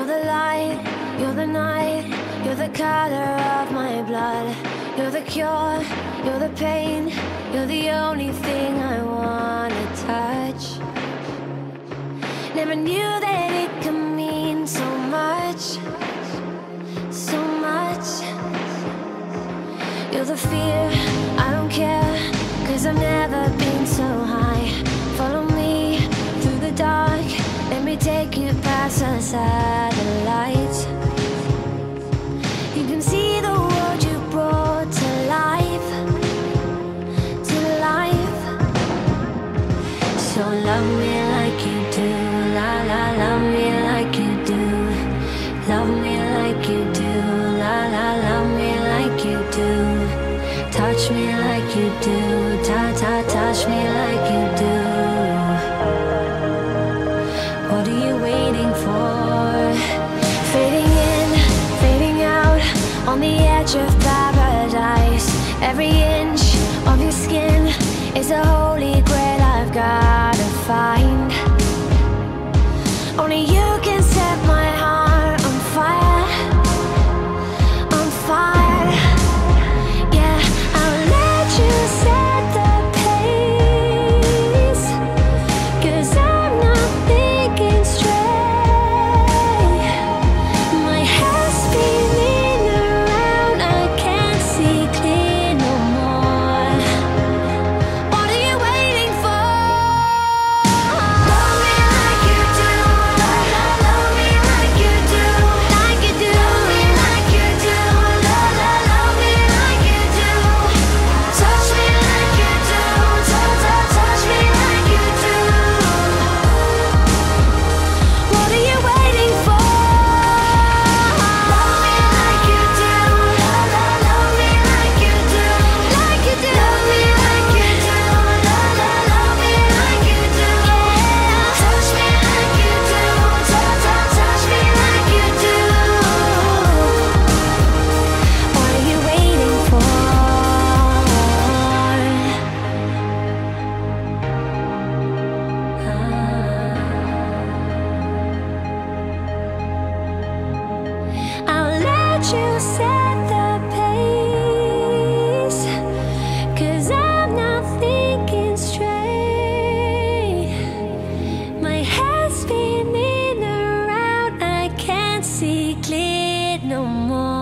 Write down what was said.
You're the light, you're the night, you're the color of my blood. You're the cure, you're the pain, you're the only thing I wanna touch. Never knew that it could mean so much, so much. You're the fear, I don't care, 'cause I've never been so high. Follow me through the dark, let me take you past the satellites. You can see the world you brought to life, to life. So love me like you do, la la, love me like you do. Love me like you do, la la, love me like you do. Touch me like you do, ta ta, touch me like you do. What are you waiting for? Fading in, fading out, on the edge of paradise. Every inch of your skin is a holy grail I've gotta find. Only you can set my heart on fire, on fire. Yeah, I'll let you set the pace, 'cause I'm not thinking straight. My head's spinning around, I can't see clear no more. What are you waiting for? Love me like you do, love, love, love me like you do, like you do. Love me like you do, love, love, love me like you do. Touch me like you do, touch, touch, touch me like you do. What are you waiting for? Love me like you do, love, love, love me like you do, like you do. Love me like you do, love, love, love me like you do. Touch me like you do, touch, touch, touch me like you do. What are you waiting for? I'll let you set the pace, 'cause I'm not thinking straight. My head's spinning around, I can't see clear no more.